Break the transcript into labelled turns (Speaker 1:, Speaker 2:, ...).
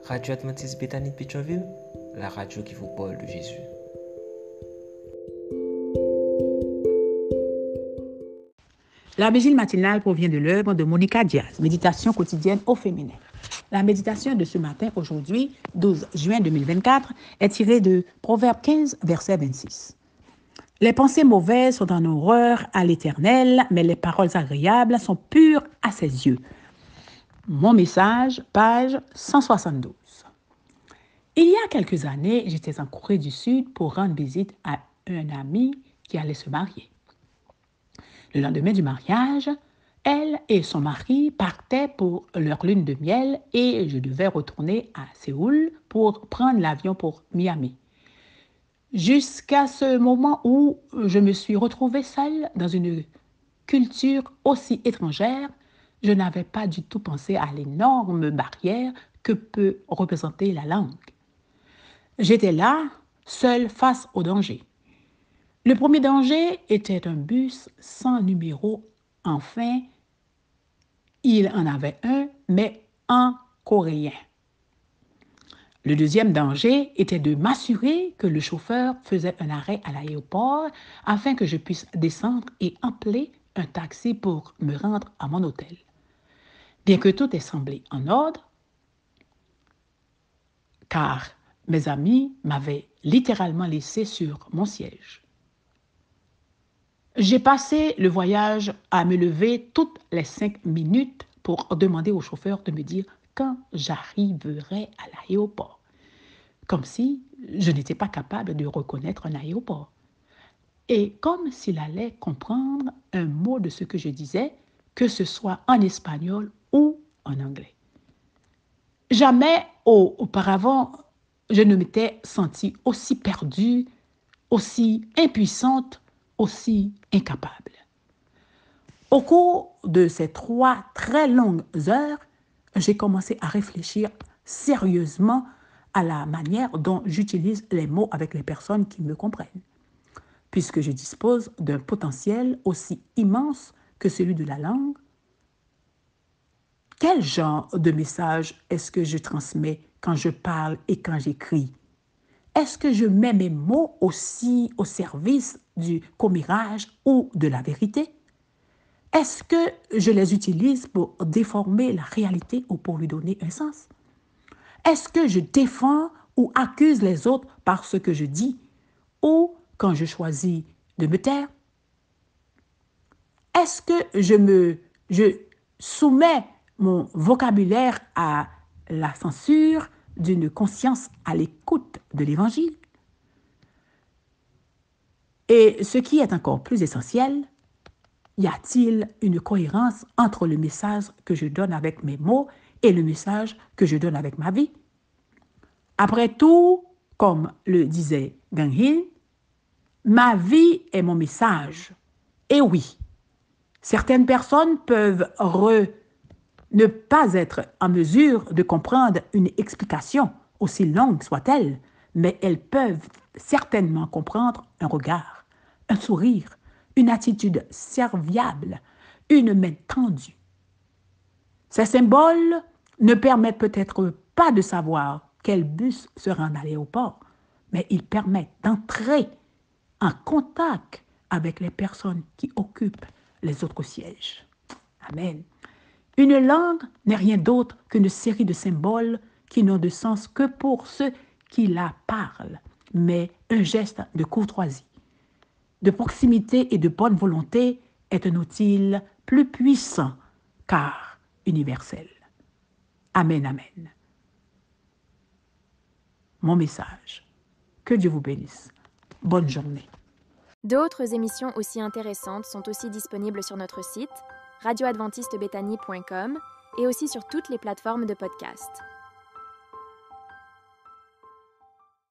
Speaker 1: Radio Adventiste Bethany de Pétionville, la radio qui vous parle de Jésus.
Speaker 2: La vigile matinale provient de l'œuvre de Monica Diaz, Méditation quotidienne au féminin. La méditation de ce matin, aujourd'hui, 12 juin 2024, est tirée de Proverbe 15, verset 26. Les pensées mauvaises sont en horreur à l'Éternel, mais les paroles agréables sont pures à ses yeux. Mon message, page 172. Il y a quelques années, j'étais en Corée du Sud pour rendre visite à un ami qui allait se marier. Le lendemain du mariage, elle et son mari partaient pour leur lune de miel et je devais retourner à Séoul pour prendre l'avion pour Miami. Jusqu'à ce moment où je me suis retrouvée seule dans une culture aussi étrangère, je n'avais pas du tout pensé à l'énorme barrière que peut représenter la langue. J'étais là, seule face au danger. Le premier danger était un bus sans numéro. Enfin, il en avait un, mais en coréen. Le deuxième danger était de m'assurer que le chauffeur faisait un arrêt à l'aéroport afin que je puisse descendre et appeler un taxi pour me rendre à mon hôtel. Bien que tout ait semblé en ordre, car mes amis m'avaient littéralement laissé sur mon siège. J'ai passé le voyage à me lever toutes les 5 minutes pour demander au chauffeur de me dire quand j'arriverais à l'aéroport, comme si je n'étais pas capable de reconnaître un aéroport. Et comme s'il allait comprendre un mot de ce que je disais, que ce soit en espagnol ou en anglais. Jamais auparavant, je ne m'étais sentie aussi perdue, aussi impuissante, aussi incapable. Au cours de ces 3 très longues heures, j'ai commencé à réfléchir sérieusement à la manière dont j'utilise les mots avec les personnes qui me comprennent, puisque je dispose d'un potentiel aussi immense que celui de la langue. Quel genre de message est-ce que je transmets quand je parle et quand j'écris? Est-ce que je mets mes mots aussi au service du commérage ou de la vérité? Est-ce que je les utilise pour déformer la réalité ou pour lui donner un sens? Est-ce que je défends ou accuse les autres par ce que je dis ou quand je choisis de me taire? Est-ce que je soumets mon vocabulaire à la censure d'une conscience à l'écoute de l'Évangile? Et ce qui est encore plus essentiel, y a-t-il une cohérence entre le message que je donne avec mes mots et le message que je donne avec ma vie? Après tout, comme le disait Gang Hill, ma vie est mon message. Et oui, certaines personnes peuvent ne pas être en mesure de comprendre une explication, aussi longue soit-elle, mais elles peuvent certainement comprendre un regard, un sourire, une attitude serviable, une main tendue. Ces symboles ne permettent peut-être pas de savoir quel bus se rend à l'aéroport, mais ils permettent d'entrer en contact avec les personnes qui occupent les autres sièges. Amen. Une langue n'est rien d'autre qu'une série de symboles qui n'ont de sens que pour ceux qui la parlent, mais un geste de courtoisie, de proximité et de bonne volonté est un outil plus puissant car universel. Amen, amen. Mon message. Que Dieu vous bénisse. Bonne journée.
Speaker 3: D'autres émissions aussi intéressantes sont aussi disponibles sur notre site radioadventistebethany.com et aussi sur toutes les plateformes de podcast.